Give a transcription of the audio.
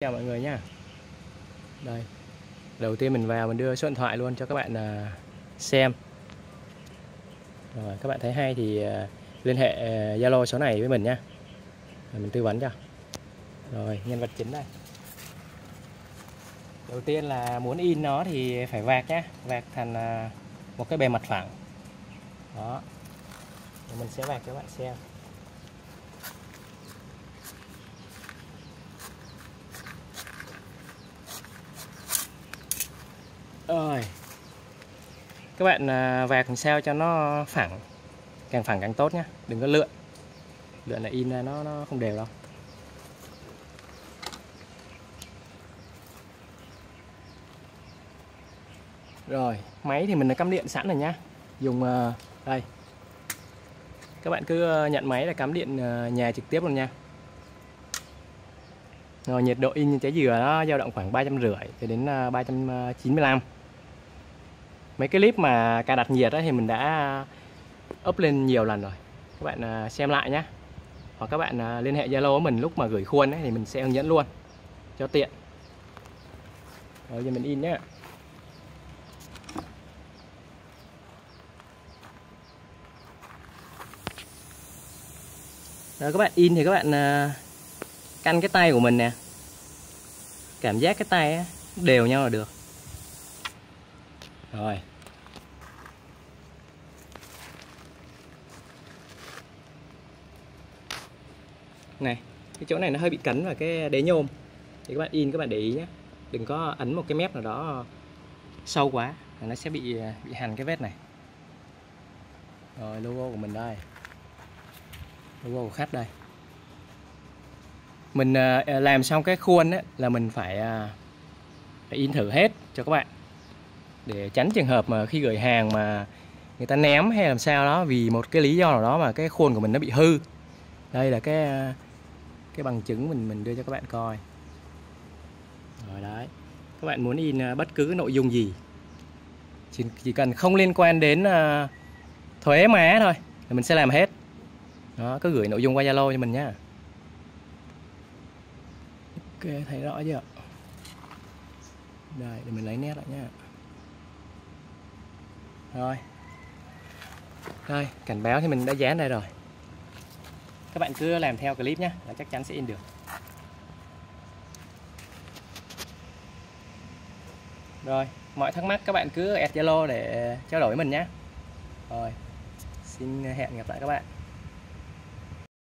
Chào mọi người nha. Đây, đầu tiên mình vào mình đưa số điện thoại luôn cho các bạn xem. Rồi các bạn thấy hay thì liên hệ Zalo số này với mình nha. Rồi mình tư vấn cho. Rồi nhân vật chính đây. Đầu tiên là muốn in nó thì phải vạc nhá, vạc thành một cái bề mặt phẳng. Đó. Rồi mình sẽ vạc cho các bạn xem. Rồi. Các bạn vạc làm sao cho nó phẳng, càng phẳng càng tốt nhé, đừng có lượn là in ra nó không đều đâu. Rồi máy thì mình đã cắm điện sẵn rồi nhá, dùng đây, các bạn cứ nhận máy là cắm điện nhà trực tiếp luôn nha. Rồi nhiệt độ in trái dừa nó dao động khoảng 350 cho đến 395. Mấy cái clip mà cài đặt nhiệt thì mình đã up lên nhiều lần rồi, các bạn xem lại nhé, hoặc các bạn liên hệ Zalo của mình lúc mà gửi khuôn thì mình sẽ hướng dẫn luôn cho tiện. Rồi giờ mình in nhé. Rồi các bạn in thì các bạn căn cái tay của mình nè, cảm giác cái tay đều nhau là được. Rồi này, cái chỗ này nó hơi bị cấn vào cái đế nhôm thì các bạn in các bạn để ý nhé, đừng có ấn một cái mép nào đó sâu quá là nó sẽ bị hằn cái vết này. Rồi logo của mình đây, logo của khách đây. Mình làm xong cái khuôn là mình phải in thử hết cho các bạn, để tránh trường hợp mà khi gửi hàng mà người ta ném hay làm sao đó vì một cái lý do nào đó mà cái khuôn của mình nó bị hư. Đây là cái bằng chứng mình đưa cho các bạn coi. Rồi đấy, các bạn muốn in bất cứ nội dung gì, chỉ cần không liên quan đến thuế má thôi thì mình sẽ làm hết. Đó, cứ gửi nội dung qua Zalo cho mình nhé. Ok, thấy rõ chưa? Đây, để mình lấy nét lại nhé. Rồi. Đây, cảnh báo thì mình đã dán đây rồi. Các bạn cứ làm theo clip nhé, là chắc chắn sẽ in được. Rồi, mọi thắc mắc các bạn cứ add Zalo để trao đổi với mình nhé. Rồi, xin hẹn gặp lại các bạn.